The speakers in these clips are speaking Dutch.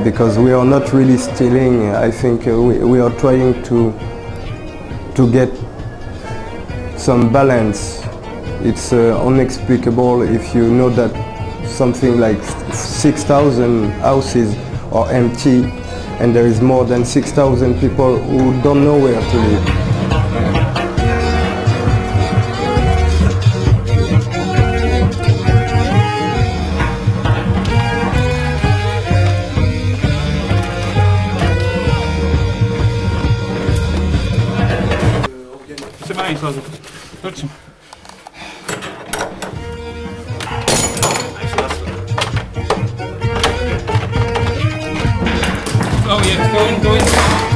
because we are not really stealing. I think we are trying to get some balance. It's inexplicable if you know that something like 6,000 houses are empty and there is more than 6,000 people who don't know where to live. Zet maar één geloof ik. Goed. Oh yeah, go in.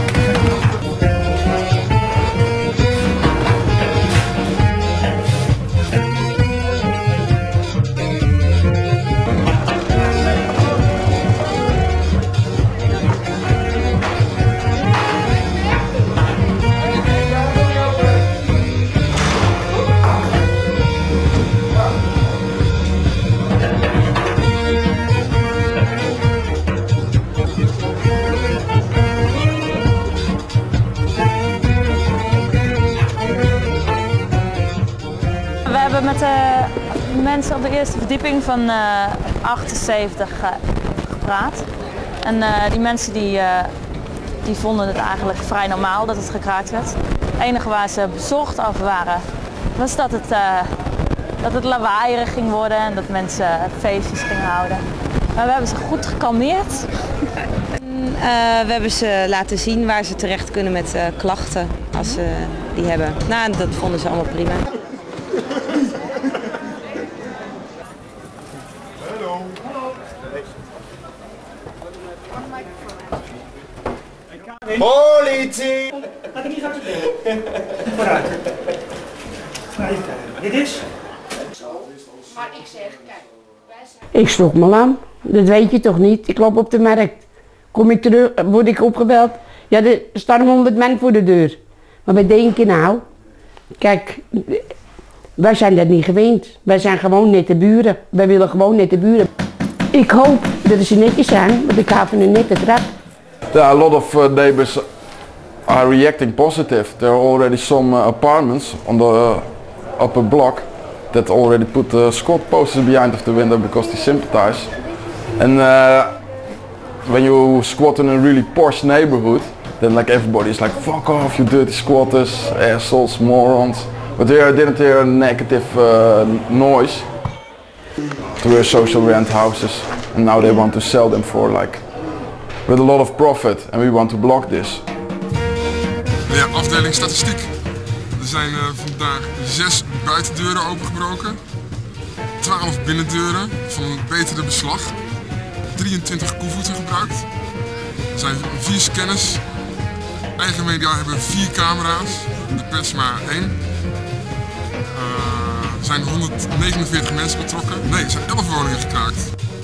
We hebben met de mensen op de eerste verdieping van 78 gepraat. En die mensen die vonden het eigenlijk vrij normaal dat het gekraakt werd. Het enige waar ze bezorgd over waren was dat het lawaaierig ging worden en dat mensen feestjes gingen houden. Maar we hebben ze goed gekalmeerd. We hebben ze laten zien waar ze terecht kunnen met klachten als ze die hebben. Nou, dat vonden ze allemaal prima. Politie! Laat ik niet gaan spelen. Vooruit. Nou, even kijken. Dit is? Maar ik zeg, kijk, wij zijn... Ik sloeg me aan. Dat weet je toch niet? Ik loop op de markt. Kom ik terug, word ik opgebeld. Ja, er staan 100 man voor de deur. Maar wat denk je nou? Kijk, wij zijn dat niet gewend. Wij zijn gewoon nette buren. Wij willen gewoon nette buren. Ik hoop dat ze netjes zijn, want ik ga van een nette trap. Yeah, a lot of neighbors are reacting positive. There are already some apartments on the upper block that already put squat posters behind of the window because they sympathize. And when you squat in a really posh neighborhood, then like everybody is like, fuck off, you dirty squatters, assholes, morons. But they didn't hear a negative noise. There were social rent houses, and now they want to sell them for like with a lot of profit, and we want to block this. Ja, afdeling statistiek. Er zijn vandaag 6 buitendeuren opengebroken, 12 binnendeuren van een betere beslag, 23 koevoeten gebruikt. Er zijn 4 scanners. Eigen media hebben 4 camera's, de pers maar 1. Er zijn 149 mensen betrokken. Nee, er zijn 11 woningen gekraakt.